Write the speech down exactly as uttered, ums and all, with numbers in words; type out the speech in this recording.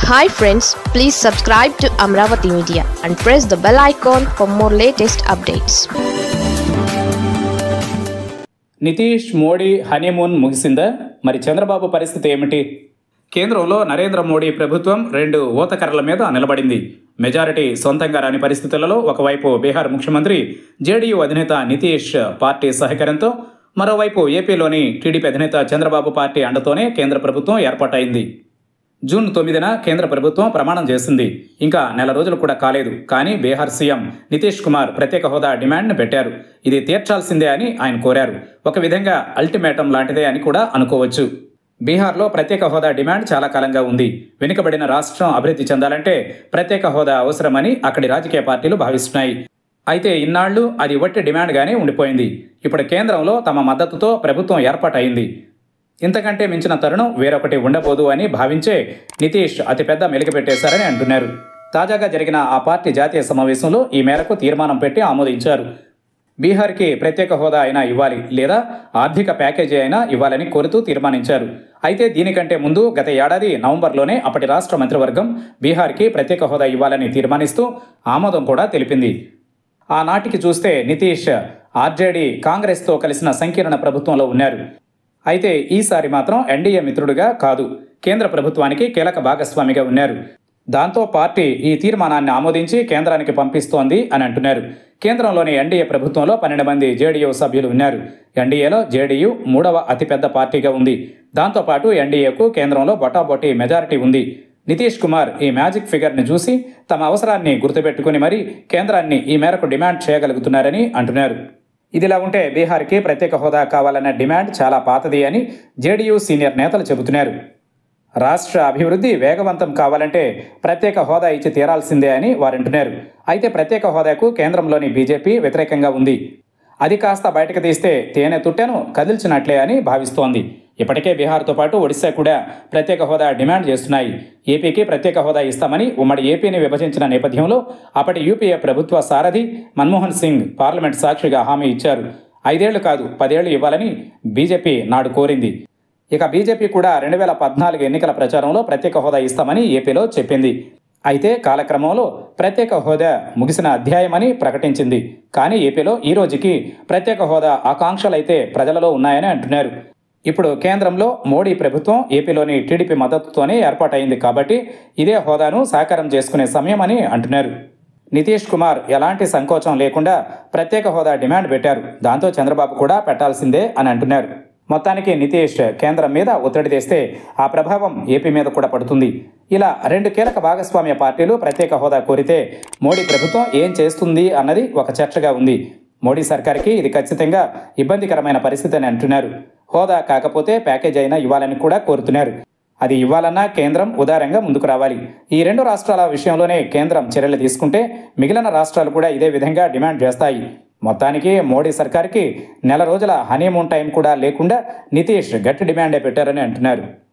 Hi friends, please subscribe to Amravati Media and press the bell icon for more latest updates. Nitish Modi honeymoon ముగిసిందా? మరి చంద్రబాబు పరిస్థితి ఏమిటి? కేంద్రంలో నరేంద్ర మోడీ ప్రభుత్వం రెండు ఊతకర్రల మీద నిలబడింది. మెజారిటీ సొంతంగా రాని పరిస్థితులలో ఒకవైపు బీహార్ ముఖ్యమంత్రి జేడీయూ అధినేత నితీష్ పార్టీ సహకారంతో, మరోవైపు ఏపీలోని టీడీపీ అధినేత చంద్రబాబు పార్టీ అండతోనే కేంద్ర ప్రభుత్వం ఏర్పాటైంది. జూన్ తొమ్మిదిన కేంద్ర ప్రభుత్వం ప్రమాణం చేసింది. ఇంకా నెల రోజులు కూడా కాలేదు. కానీ బీహార్ సీఎం నితీష్ కుమార్ ప్రత్యేక హోదా డిమాండ్ను పెట్టారు. ఇది తీర్చాల్సిందే అని ఆయన కోరారు. ఒక విధంగా అల్టిమేటం లాంటిదే అని కూడా అనుకోవచ్చు. బీహార్లో ప్రత్యేక హోదా డిమాండ్ చాలా కాలంగా ఉంది. వెనుకబడిన రాష్ట్రం అభివృద్ధి చెందాలంటే ప్రత్యేక హోదా అవసరమని అక్కడి రాజకీయ పార్టీలు భావిస్తున్నాయి. అయితే ఇన్నాళ్లు అది వట్టి డిమాండ్గానే ఉండిపోయింది. ఇప్పుడు కేంద్రంలో తమ మద్దతుతో ప్రభుత్వం ఏర్పాటైంది. ఇంతకంటే మించిన తరుణం వేరొకటి ఉండబోదు అని భావించే నితీష్ అతిపెద్ద మెలిక పెట్టేశారని అంటున్నారు. తాజాగా జరిగిన ఆ పార్టీ జాతీయ సమావేశంలో ఈ మేరకు తీర్మానం పెట్టి ఆమోదించారు. బీహార్కి ప్రత్యేక హోదా అయినా ఇవ్వాలి, లేదా ఆర్థిక ప్యాకేజీ అయినా ఇవ్వాలని కోరుతూ తీర్మానించారు. అయితే దీనికంటే ముందు గత ఏడాది నవంబర్లోనే అప్పటి రాష్ట్ర మంత్రివర్గం బీహార్కి ప్రత్యేక హోదా ఇవ్వాలని తీర్మానిస్తూ ఆమోదం కూడా తెలిపింది. ఆనాటికి చూస్తే నితీష్ ఆర్జేడీ కాంగ్రెస్తో కలిసిన సంకీర్ణ ప్రభుత్వంలో ఉన్నారు. అయితే ఈసారి మాత్రం ఎన్డీఏ మిత్రుడుగా కాదు, కేంద్ర ప్రభుత్వానికి కీలక భాగస్వామిగా ఉన్నారు. దాంతో పార్టీ ఈ తీర్మానాన్ని ఆమోదించి కేంద్రానికి పంపిస్తోంది అని అంటున్నారు. కేంద్రంలోని ఎన్డీఏ ప్రభుత్వంలో పన్నెండు మంది జేడీయూ సభ్యులు ఉన్నారు. ఎన్డీఏలో జేడీయూ మూడవ అతిపెద్ద పార్టీగా ఉంది. దాంతోపాటు ఎన్డీఏకు కేంద్రంలో బొటాబొటీ మెజారిటీ ఉంది. నితీష్ కుమార్ ఈ మ్యాజిక్ ఫిగర్ని చూసి తమ అవసరాన్ని గుర్తుపెట్టుకుని మరీ కేంద్రాన్ని ఈ మేరకు డిమాండ్ చేయగలుగుతున్నారని అంటున్నారు. ఇదిలా ఉంటే బీహార్కి ప్రత్యేక హోదా కావాలన్న డిమాండ్ చాలా పాతది అని జేడీయూ సీనియర్ నేతలు చెబుతున్నారు. రాష్ట్ర అభివృద్ధి వేగవంతం కావాలంటే ప్రత్యేక హోదా ఇచ్చి తీరాల్సిందే అని వారంటున్నారు. అయితే ప్రత్యేక హోదాకు కేంద్రంలోని బీజేపీ వ్యతిరేకంగా ఉంది. అది కాస్త బయటకు తీస్తే తేనె తుట్టెను కదిల్చినట్లే అని భావిస్తోంది. ఇప్పటికే బీహార్తో పాటు ఒడిశా కూడా ప్రత్యేక హోదా డిమాండ్ చేస్తున్నాయి. ఏపీకి ప్రత్యేక హోదా ఇస్తామని ఉమ్మడి ఏపీని విభజించిన నేపథ్యంలో అప్పటి యూపీఏ ప్రభుత్వ సారథి మన్మోహన్ సింగ్ పార్లమెంట్ సాక్షిగా హామీ ఇచ్చారు. ఐదేళ్లు కాదు పదేళ్లు ఇవ్వాలని బీజేపీ నాడు కోరింది. ఇక బీజేపీ కూడా రెండు వేల పద్నాలుగు ఎన్నికల ప్రచారంలో ప్రత్యేక హోదా ఇస్తామని ఏపీలో చెప్పింది. అయితే కాలక్రమంలో ప్రత్యేక హోదా ముగిసిన అధ్యాయమని ప్రకటించింది. కానీ ఏపీలో ఈ రోజుకి ప్రత్యేక హోదా ఆకాంక్షలైతే ప్రజలలో ఉన్నాయని అంటున్నారు. ఇప్పుడు కేంద్రంలో మోడీ ప్రభుత్వం ఏపీలోని టీడీపీ మద్దతుతోనే ఏర్పాటైంది కాబట్టి ఇదే హోదాను సాకారం చేసుకునే సమయం అని అంటున్నారు. నితీష్ కుమార్ ఎలాంటి సంకోచం లేకుండా ప్రత్యేక హోదా డిమాండ్ పెట్టారు. దాంతో చంద్రబాబు కూడా పెట్టాల్సిందే అని అంటున్నారు. మొత్తానికి నితీష్ కేంద్రం మీద ఒత్తిడి తెస్తే ఆ ప్రభావం ఏపీ మీద కూడా పడుతుంది. ఇలా రెండు కీలక భాగస్వామ్య పార్టీలు ప్రత్యేక హోదా కోరితే మోడీ ప్రభుత్వం ఏం చేస్తుంది అన్నది ఒక చర్చగా ఉంది. మోడీ సర్కార్కి ఇది ఖచ్చితంగా ఇబ్బందికరమైన పరిస్థితి అని అంటున్నారు. హోదా కాకపోతే ప్యాకేజ్ అయినా ఇవ్వాలని కూడా కోరుతున్నారు. అది ఇవ్వాలన్నా కేంద్రం ఉదారంగా ముందుకు రావాలి. ఈ రెండు రాష్ట్రాల విషయంలోనే కేంద్రం చర్యలు తీసుకుంటే మిగిలిన రాష్ట్రాలు కూడా ఇదే విధంగా డిమాండ్ చేస్తాయి. మొత్తానికి మోడీ సర్కార్కి నెల రోజుల హనీమూన్ టైం కూడా లేకుండా నితీష్ గట్టి డిమాండే పెట్టారని అంటున్నారు.